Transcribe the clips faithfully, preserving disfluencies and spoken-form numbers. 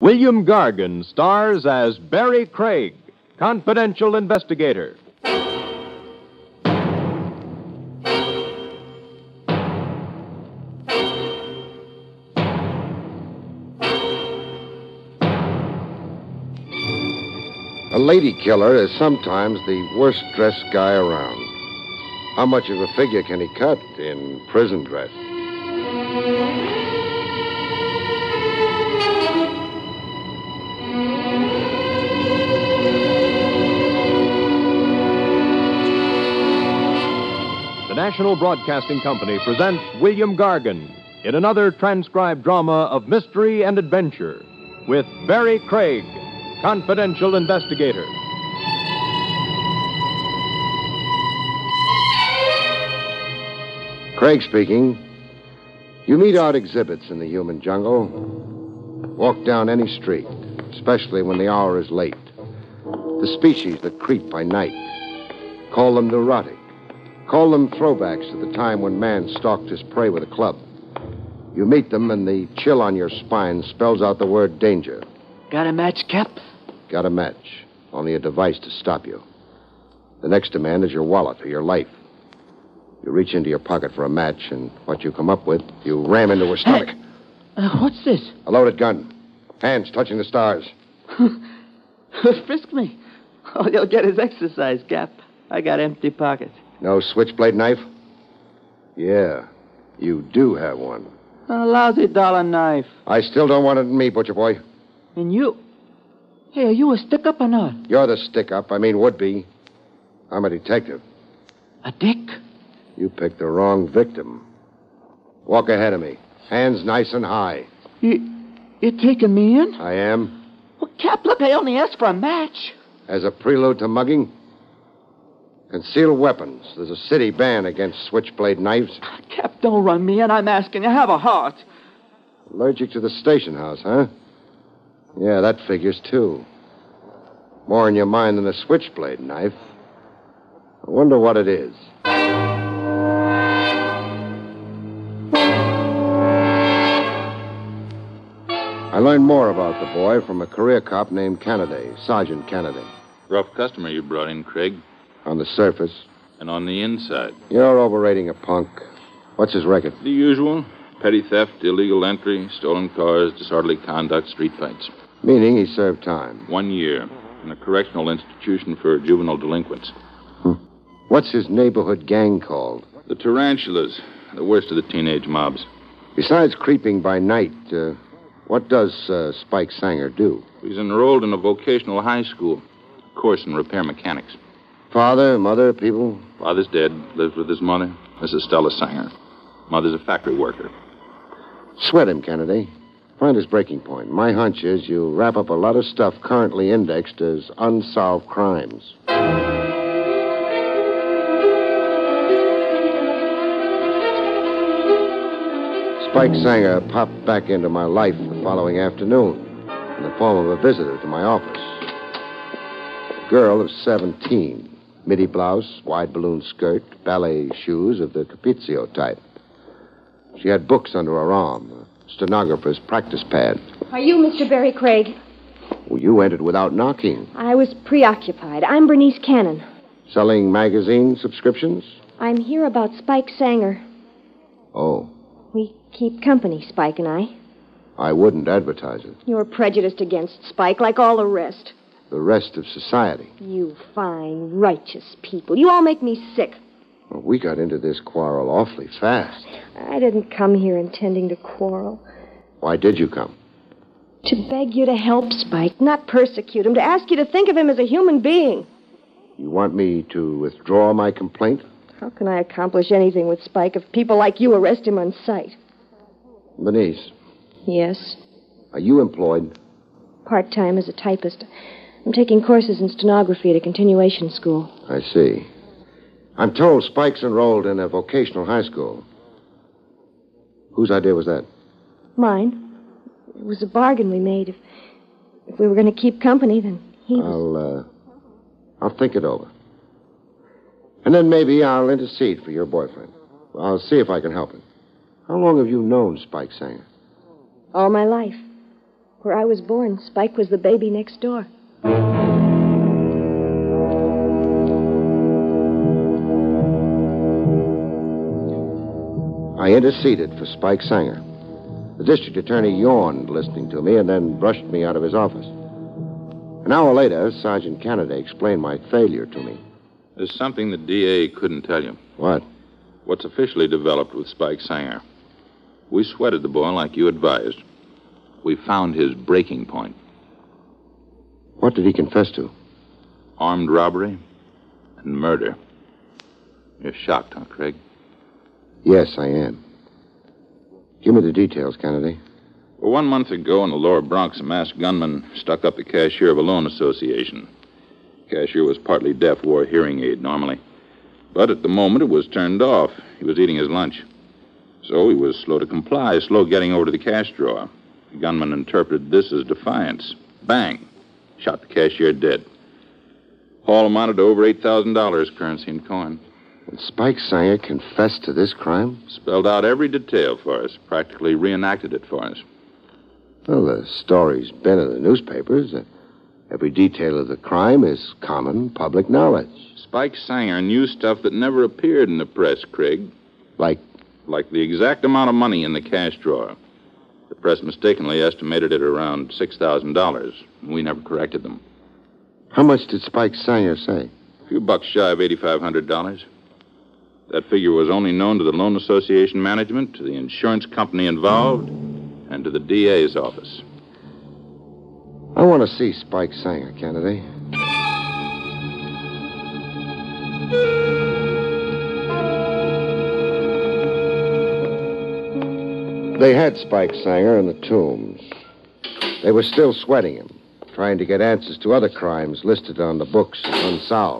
William Gargan stars as Barry Craig, confidential investigator. A lady killer is sometimes the worst-dressed guy around. How much of a figure can he cut in prison dress? The National Broadcasting Company presents William Gargan in another transcribed drama of mystery and adventure with Barry Craig, confidential investigator. Craig speaking. You meet out exhibits in the human jungle. Walk down any street, especially when the hour is late. The species that creep by night. Call them neurotic. Call them throwbacks to the time when man stalked his prey with a club. You meet them, and the chill on your spine spells out the word danger. Got a match, Cap? Got a match. Only a device to stop you. The next demand is your wallet or your life. You reach into your pocket for a match, and what you come up with, you ram into her stomach. Hey, uh, what's this? A loaded gun. Hands touching the stars. Frisk me. All you'll get is exercise, Cap. I got empty pockets. No switchblade knife? Yeah, you do have one. A lousy dollar knife. I still don't want it in me, butcher boy. And you... Hey, are you a stick-up or not? You're the stick-up. I mean, would-be. I'm a detective. A dick? You picked the wrong victim. Walk ahead of me. Hands nice and high. You... You're taking me in? I am. Well, Cap, look, I only asked for a match. As a prelude to mugging? Concealed weapons. There's a city ban against switchblade knives. Cap, don't run me in. I'm asking you. Have a heart. Allergic to the station house, huh? Yeah, that figures, too. More in your mind than a switchblade knife. I wonder what it is. I learned more about the boy from a career cop named Kennedy, Sergeant Kennedy. Rough customer you brought in, Craig. On the surface. And on the inside. You're overrating a punk. What's his record? The usual. Petty theft, illegal entry, stolen cars, disorderly conduct, street fights. Meaning he served time. One year in a correctional institution for juvenile delinquents. Hmm. What's his neighborhood gang called? The Tarantulas. The worst of the teenage mobs. Besides creeping by night, uh, what does uh, Spike Sanger do? He's enrolled in a vocational high school. Course in repair mechanics. Father, mother, people? Father's dead. Lives with his mother, Missus Stella Sanger. Mother's a factory worker. Sweat him, Kennedy. Find his breaking point. My hunch is you wrap up a lot of stuff currently indexed as unsolved crimes. Spike Sanger popped back into my life the following afternoon in the form of a visitor to my office. A girl of seventeen. Midi blouse, wide balloon skirt, ballet shoes of the Capizio type. She had books under her arm, a stenographer's practice pad. Are you Mister Barry Craig? Well, you entered without knocking. I was preoccupied. I'm Bernice Cannon. Selling magazine subscriptions? I'm here about Spike Sanger. Oh. We keep company, Spike and I. I wouldn't advertise it. You're prejudiced against Spike, like all the rest. The rest of society. You fine, righteous people. You all make me sick. Well, we got into this quarrel awfully fast. I didn't come here intending to quarrel. Why did you come? To beg you to help Spike, not persecute him, to ask you to think of him as a human being. You want me to withdraw my complaint? How can I accomplish anything with Spike if people like you arrest him on sight? Bernice. Yes? Are you employed? Part-time as a typist. I'm taking courses in stenography at a continuation school. I see. I'm told Spike's enrolled in a vocational high school. Whose idea was that? Mine. It was a bargain we made. If, if we were going to keep company, then he was... I'll, uh, I'll think it over. And then maybe I'll intercede for your boyfriend. I'll see if I can help him. How long have you known Spike Sanger? All my life. Where I was born, Spike was the baby next door. I interceded for Spike Sanger. The district attorney yawned listening to me and then brushed me out of his office. An hour later, Sergeant Kennedy explained my failure to me. There's something the D A couldn't tell you. What? What's officially developed with Spike Sanger. We sweated the boy like you advised. We found his breaking point. What did he confess to? Armed robbery and murder. You're shocked, huh, Craig? Yes, I am. Give me the details, Kennedy. Well, one month ago in the lower Bronx, a masked gunman stuck up the cashier of a loan association. The cashier was partly deaf, wore a hearing aid normally. But at the moment, it was turned off. He was eating his lunch. So he was slow to comply, slow getting over to the cash drawer. The gunman interpreted this as defiance. Bang! Shot the cashier dead. Haul amounted to over eight thousand dollars, currency and coin. And Spike Sanger confessed to this crime? Spelled out every detail for us, practically reenacted it for us. Well, the story's been in the newspapers. Uh, every detail of the crime is common public knowledge. Spike Sanger knew stuff that never appeared in the press, Craig. Like? Like the exact amount of money in the cash drawer. The press mistakenly estimated it around six thousand dollars. We never corrected them. How much did Spike Sanger say? A few bucks shy of eight thousand five hundred dollars. That figure was only known to the loan association management, to the insurance company involved, and to the D A's office. I want to see Spike Sanger, Kennedy. They had Spike Sanger in the Tombs. They were still sweating him, trying to get answers to other crimes listed on the books as unsolved.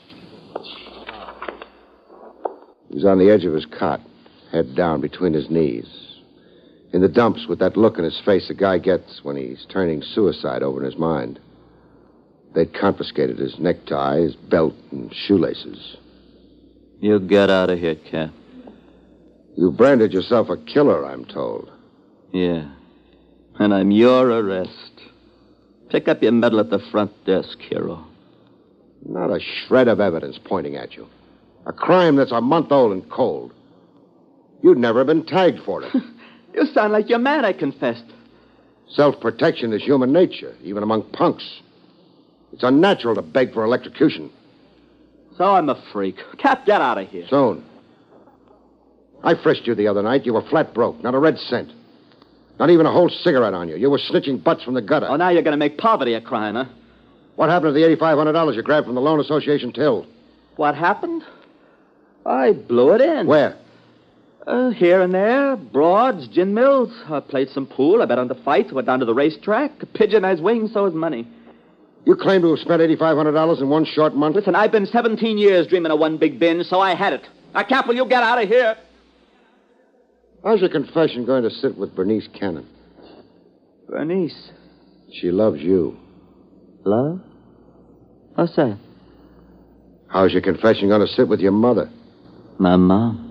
He was on the edge of his cot, head down between his knees. In the dumps with that look in his face a guy gets when he's turning suicide over in his mind. They'd confiscated his necktie, his belt, and shoelaces. You get out of here, Cap. You branded yourself a killer, I'm told. Yeah. And I'm your arrest. Pick up your medal at the front desk, hero. Not a shred of evidence pointing at you. A crime that's a month old and cold. You'd never been tagged for it. You sound like your man, I confessed. Self-protection is human nature, even among punks. It's unnatural to beg for electrocution. So I'm a freak. Cap, get out of here. Soon. I frisked you the other night. You were flat broke, not a red cent. Not even a whole cigarette on you. You were snitching butts from the gutter. Oh, now you're going to make poverty a crime, huh? What happened to the eight thousand five hundred dollars you grabbed from the loan association till? What happened? I blew it in. Where? Uh, here and there. Broads, gin mills. I played some pool. I bet on the fights. Went down to the racetrack. A pigeon has wings, so has money. You claim to have spent eight thousand five hundred dollars in one short month? Listen, I've been seventeen years dreaming of one big binge, so I had it. Now, Cap, will you get out of here? How's your confession going to sit with Bernice Cannon? Bernice. She loves you. Love? What's that? How's your confession going to sit with your mother? My mom.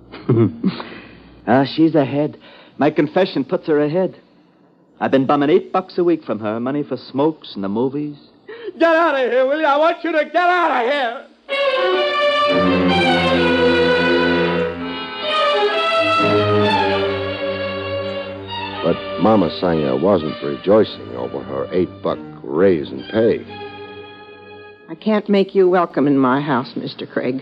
Ah, she's ahead. My confession puts her ahead. I've been bumming eight bucks a week from her, money for smokes and the movies. Get out of here, will you? I want you to get out of here. But Mama Sanger wasn't rejoicing over her eight-buck raise in pay. I can't make you welcome in my house, Mister Craig.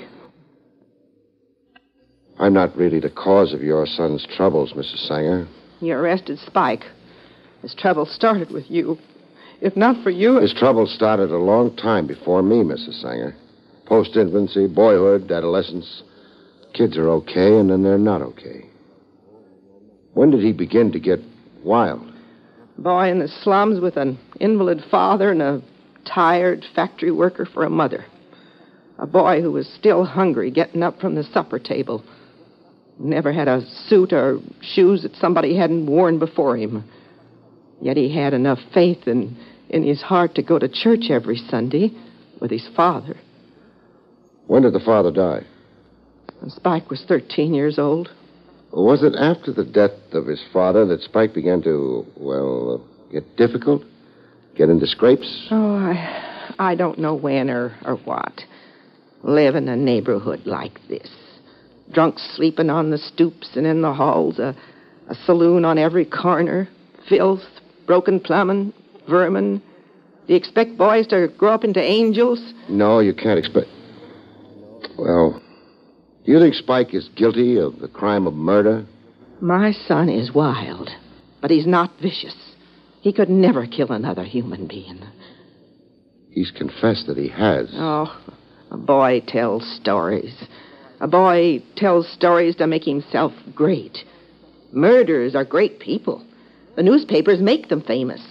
I'm not really the cause of your son's troubles, Missus Sanger. You arrested Spike. His trouble started with you. If not for you... His trouble started a long time before me, Missus Sanger. Post-infancy, boyhood, adolescence. Kids are okay, and then they're not okay. When did he begin to get wild? Boy in the slums with an invalid father and a tired factory worker for a mother. A boy who was still hungry, getting up from the supper table. Never had a suit or shoes that somebody hadn't worn before him. Yet he had enough faith in, in his heart to go to church every Sunday with his father. When did the father die? When Spike was thirteen years old. Was it after the death of his father that Spike began to, well, uh, Get difficult? Get into scrapes? Oh, I, I don't know when or, or what. Live in a neighborhood like this. Drunks sleeping on the stoops and in the halls, a, a saloon on every corner, filth, broken plumbing, vermin. Do you expect boys to grow up into angels? No, you can't expect... Well, do you think Spike is guilty of the crime of murder? My son is wild, but he's not vicious. He could never kill another human being. He's confessed that he has. Oh, a boy tells stories. A boy tells stories to make himself great. Murderers are great people. The newspapers make them famous.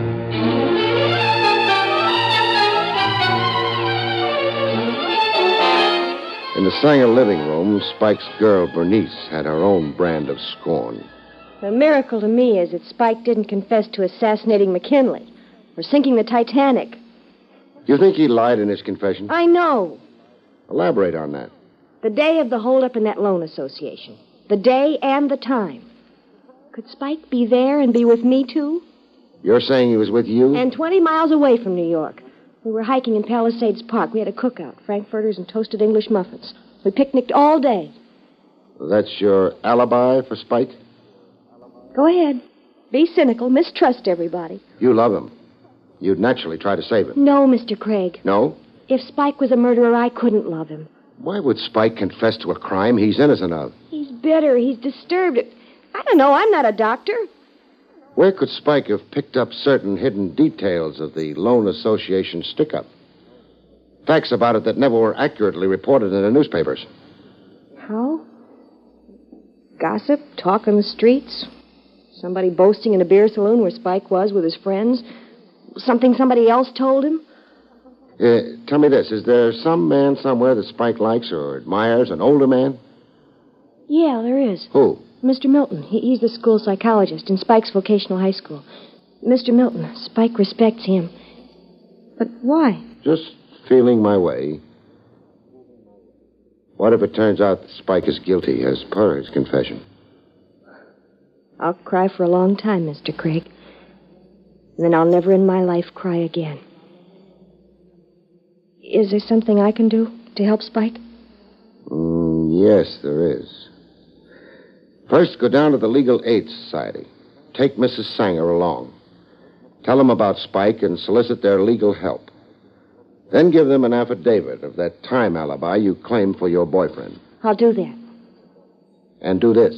In the Sanger living room, Spike's girl, Bernice, had her own brand of scorn. The miracle to me is that Spike didn't confess to assassinating McKinley or sinking the Titanic. You think he lied in his confession? I know. Elaborate on that. The day of the holdup in that loan association. The day and the time. Could Spike be there and be with me, too? You're saying he was with you? And twenty miles away from New York. We were hiking in Palisades Park. We had a cookout, frankfurters and toasted English muffins. We picnicked all day. That's your alibi for Spike? Go ahead. Be cynical. Mistrust everybody. You love him. You'd naturally try to save him. No, Mister Craig. No? If Spike was a murderer, I couldn't love him. Why would Spike confess to a crime he's innocent of? He's bitter. He's disturbed. I don't know. I'm not a doctor. Where could Spike have picked up certain hidden details of the Loan Association stick-up? Facts about it that never were accurately reported in the newspapers. How? Gossip? Talk on the streets? Somebody boasting in a beer saloon where Spike was with his friends? Something somebody else told him? Uh, tell me this. Is there some man somewhere that Spike likes or admires, an older man? Yeah, there is. Who? Mister Milton. He, he's the school psychologist in Spike's vocational high school. Mister Milton. Spike respects him. But why? Just feeling my way. What if it turns out that Spike is guilty as per his confession? I'll cry for a long time, Mister Craig. And then I'll never in my life cry again. Is there something I can do to help Spike? Mm, yes, there is. First, go down to the Legal Aid Society. Take Missus Sanger along. Tell them about Spike and solicit their legal help. Then give them an affidavit of that time alibi you claimed for your boyfriend. I'll do that. And do this.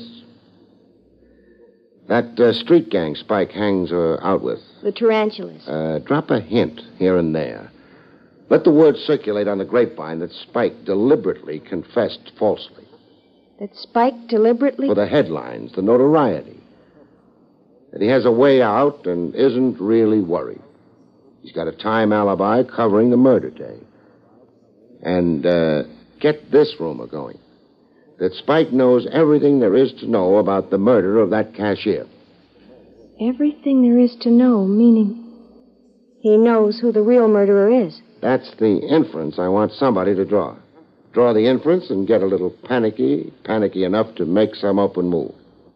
That uh, street gang Spike hangs uh, out with. The tarantulas. Uh, drop a hint here and there. Let the word circulate on the grapevine that Spike deliberately confessed falsely. That Spike deliberately... For the headlines, the notoriety. That he has a way out and isn't really worried. He's got a time alibi covering the murder day. And uh, get this rumor going. That Spike knows everything there is to know about the murder of that cashier. Everything there is to know, meaning he knows who the real murderer is. That's the inference I want somebody to draw. Draw the inference and get a little panicky, panicky enough to make some open move.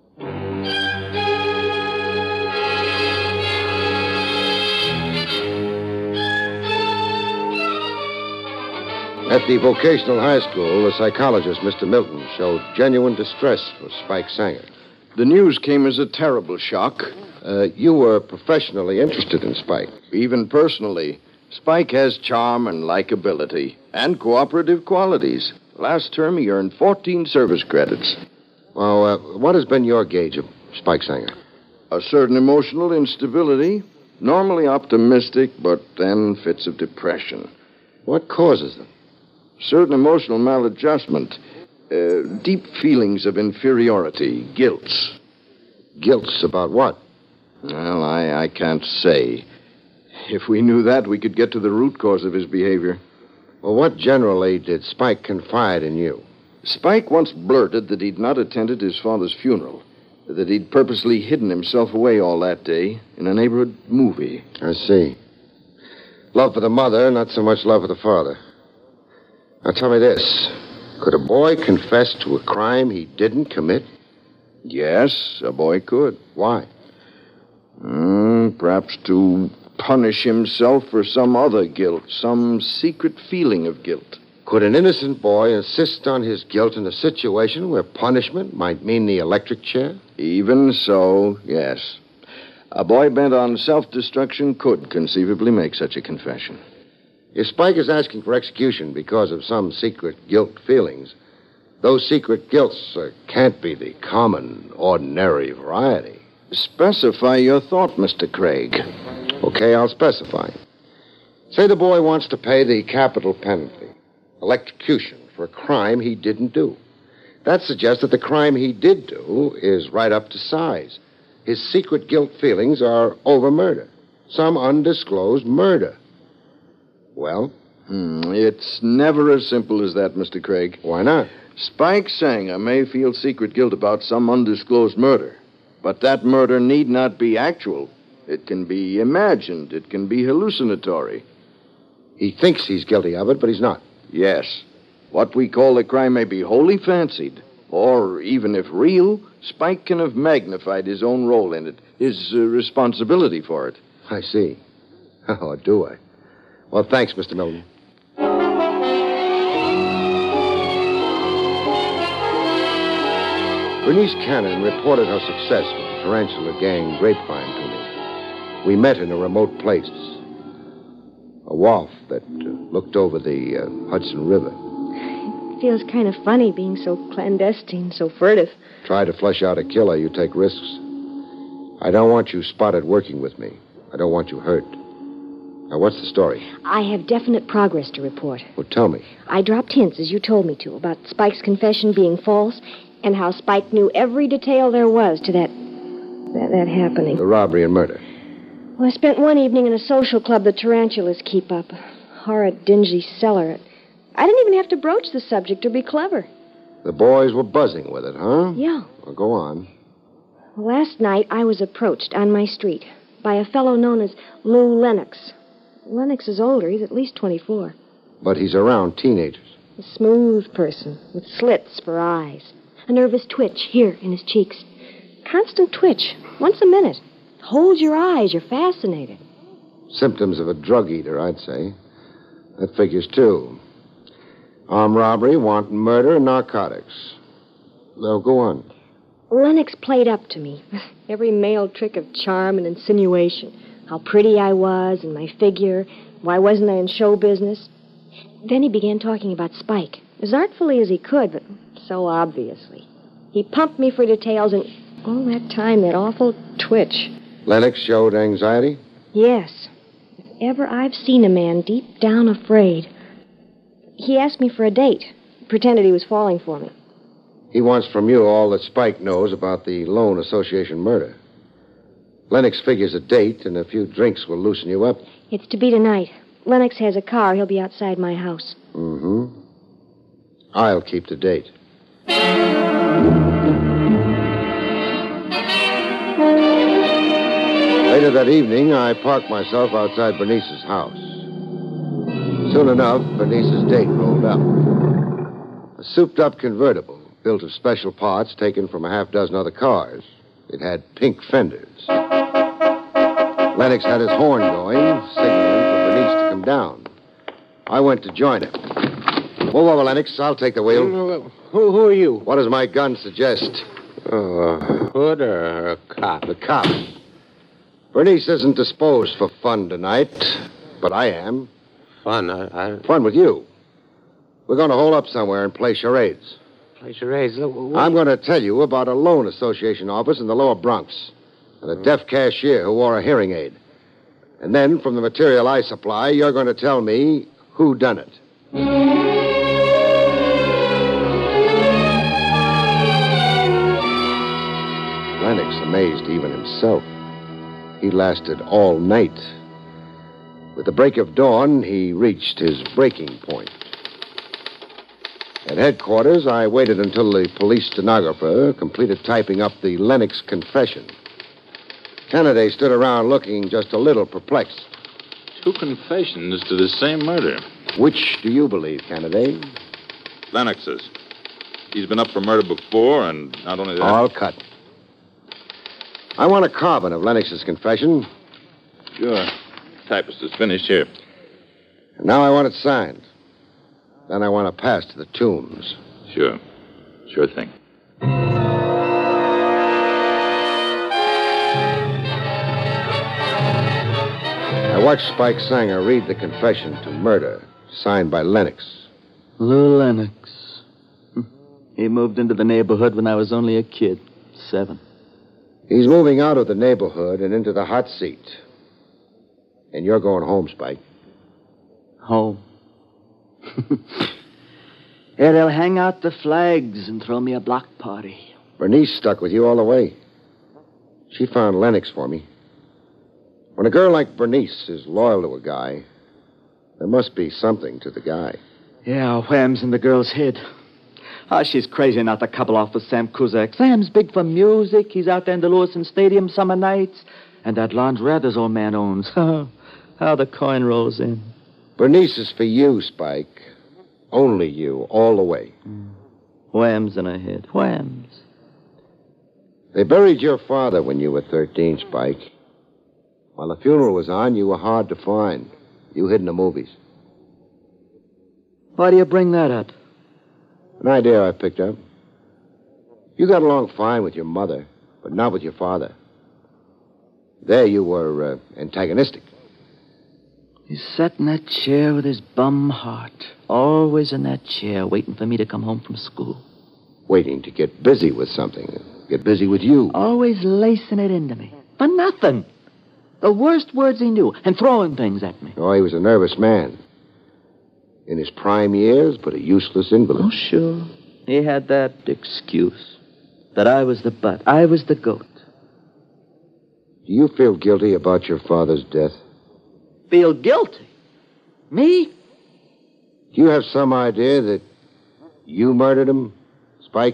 At the vocational high school, the psychologist, Mister Milton, showed genuine distress for Spike Sanger. The news came as a terrible shock. Uh, you were professionally interested in Spike. Even personally. Spike has charm and likability and cooperative qualities. Last term, he earned fourteen service credits. Well, uh, what has been your gauge of Spike Sanger? A certain emotional instability, normally optimistic, but then fits of depression. What causes them? Certain emotional maladjustment, uh, deep feelings of inferiority, guilts. Guilts about what? Well, I, I can't say. If we knew that, we could get to the root cause of his behavior. Well, what generally did Spike confide in you? Spike once blurted that he'd not attended his father's funeral, that he'd purposely hidden himself away all that day in a neighborhood movie. I see. Love for the mother, not so much love for the father. Now, tell me this. Could a boy confess to a crime he didn't commit? Yes, a boy could. Why? Because Perhaps to punish himself for some other guilt, some secret feeling of guilt. Could an innocent boy insist on his guilt in a situation where punishment might mean the electric chair? Even so, yes. A boy bent on self-destruction could conceivably make such a confession. If Spike is asking for execution because of some secret guilt feelings, those secret guilts uh, can't be the common, ordinary variety. Specify your thought, Mister Craig. Okay, I'll specify. Say the boy wants to pay the capital penalty, electrocution, for a crime he didn't do. That suggests that the crime he did do is right up to size. His secret guilt feelings are over murder, some undisclosed murder. Well? Hmm, it's never as simple as that, Mister Craig. Why not? Spike Sanger may feel secret guilt about some undisclosed murder, but that murder need not be actual. It can be imagined. It can be hallucinatory. He thinks he's guilty of it, but he's not. Yes. What we call the crime may be wholly fancied, or even if real, Spike can have magnified his own role in it, his uh, responsibility for it. I see. Oh, do I? Well, thanks, Mister Milton. Bernice Cannon reported her success with the tarantula gang Grapevine to me. We met in a remote place, a wharf that uh, looked over the uh, Hudson River. It feels kind of funny being so clandestine, so furtive. Try to flush out a killer, you take risks. I don't want you spotted working with me. I don't want you hurt. Now, what's the story? I have definite progress to report. Well, tell me. I dropped hints, as you told me to, about Spike's confession being false and how Spike knew every detail there was to that, that, that happening. The robbery and murder. Well, I spent one evening in a social club the tarantulas keep up. A horrid, dingy cellar. I didn't even have to broach the subject or be clever. The boys were buzzing with it, huh? Yeah. Well, go on. Well, last night I was approached on my street by a fellow known as Lou Lennox. Lennox is older. He's at least twenty-four. But he's around teenagers. A smooth person with slits for eyes. A nervous twitch here in his cheeks. Constant twitch, once a minute. Holds your eyes. You're fascinated. Symptoms of a drug eater, I'd say. That figures, too. Armed robbery, wanton murder, and narcotics. Now, go on. Lennox played up to me. Every male trick of charm and insinuation. How pretty I was and my figure. Why wasn't I in show business? Then he began talking about Spike. As artfully as he could, but so obviously. He pumped me for details, and all that time, that awful twitch. Lennox showed anxiety? Yes. If ever I've seen a man deep down afraid. He asked me for a date. Pretended he was falling for me. He wants from you all that Spike knows about the Loan Association murder. Lennox figures a date and a few drinks will loosen you up. It's to be tonight. Lennox has a car. He'll be outside my house. Mm-hmm. I'll keep the date. Later that evening, I parked myself outside Bernice's house. Soon enough, Bernice's date rolled up. A souped-up convertible, built of special parts taken from a half dozen other cars. It had pink fenders. Lennox had his horn going, signaling for Bernice to come down. I went to join him. Move over, Lennox. I'll take the wheel. Who, who are you? What does my gun suggest? Oh, a hood or a cop? The cop. Bernice isn't disposed for fun tonight, but I am. Fun? I, I... Fun with you. We're going to hole up somewhere and play charades. Play charades? Look, what... I'm going to tell you about a loan association office in the lower Bronx and a deaf cashier who wore a hearing aid. And then, from the material I supply, you're going to tell me who done it. Lennox amazed even himself. He lasted all night. With the break of dawn, he reached his breaking point. At headquarters, I waited until the police stenographer completed typing up the Lennox confession. Kennedy stood around looking just a little perplexed. Two confessions to the same murder. Which do you believe, Kennedy? Lennox's. He's been up for murder before, and not only that... All cut. I want a carbon of Lennox's confession Sure. Typist is finished here. And now I want it signed. Then I want to pass to the Tombs. Sure. Sure thing. I watched Spike Sanger read the confession to murder, signed by Lennox. Lou Lennox. He moved into the neighborhood when I was only a kid, seven. He's moving out of the neighborhood and into the hot seat. And you're going home, Spike. Home. Yeah, they'll hang out the flags and throw me a block party. Bernice stuck with you all the way. She found Lennox for me. When a girl like Bernice is loyal to a guy, there must be something to the guy. Yeah, wham's in the girl's head. Ah, she's crazy not to couple off with Sam Kuzak. Sam's big for music. He's out there in the Lewiston Stadium summer nights. And that laundrette his old man owns. How the coin rolls in. Bernice is for you, Spike. Only you, all the way. Mm. Whams in her head. Whams. They buried your father when you were thirteen, Spike. While the funeral was on, you were hard to find. You hid in the movies. Why do you bring that up? An idea I picked up. You got along fine with your mother, but not with your father. There you were uh, antagonistic. He sat in that chair with his bum heart. Always in that chair, waiting for me to come home from school. Waiting to get busy with something. Get busy with you. Always lacing it into me. For nothing. The worst words he knew, and throwing things at me. Oh, he was a nervous man. In his prime years, but a useless invalid. Oh, sure. He had that excuse. That I was the butt. I was the goat. Do you feel guilty about your father's death? Feel guilty? Me? Do you have some idea that you murdered him, Spike?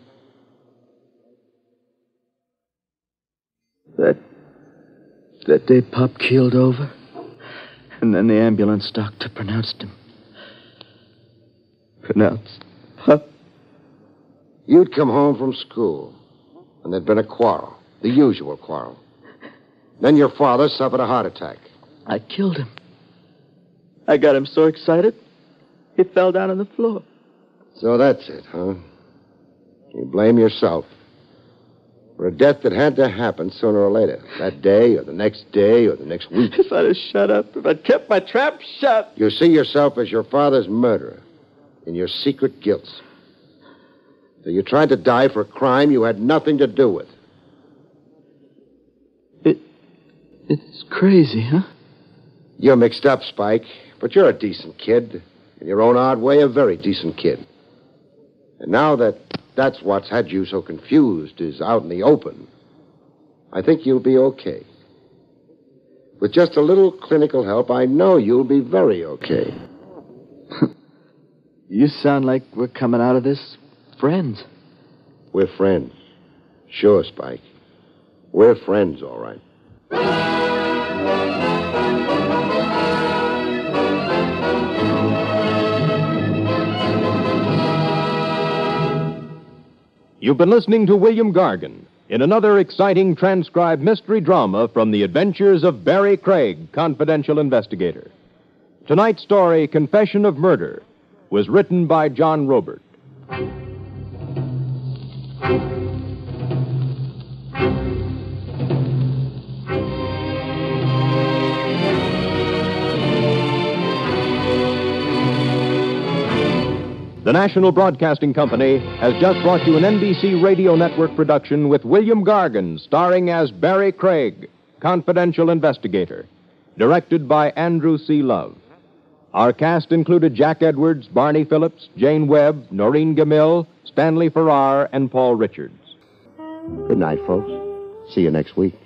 That... That day Pop keeled over. And then the ambulance doctor pronounced him. Pronounced Pop. You'd come home from school, and there'd been a quarrel. The usual quarrel. Then your father suffered a heart attack. I killed him. I got him so excited, he fell down on the floor. So that's it, huh? You blame yourself for a death that had to happen sooner or later. That day, or the next day, or the next week. If I'd have shut up, if I'd kept my trap shut. You see yourself as your father's murderer in your secret guilt. So you tried to die for a crime you had nothing to do with. It... It's crazy, huh? You're mixed up, Spike, but you're a decent kid. In your own odd way, a very decent kid. And now that that's what's had you so confused is out in the open, I think you'll be okay. With just a little clinical help, I know you'll be very okay. You sound like we're coming out of this friends. We're friends. Sure, Spike. We're friends, all right. You've been listening to William Gargan in another exciting transcribed mystery drama from the adventures of Barry Craig, confidential investigator. Tonight's story, Confession of Murder, was written by John Robert. The National Broadcasting Company has just brought you an N B C Radio Network production with William Gargan starring as Barry Craig, confidential investigator, directed by Andrew C. Love. Our cast included Jack Edwards, Barney Phillips, Jane Webb, Noreen Gamil, Stanley Farrar, and Paul Richards. Good night, folks. See you next week.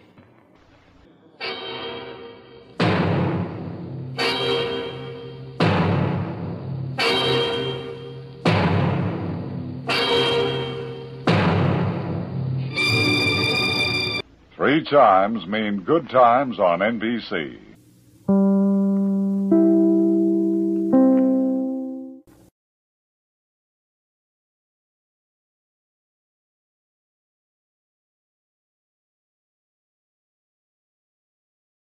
Three chimes mean good times on N B C.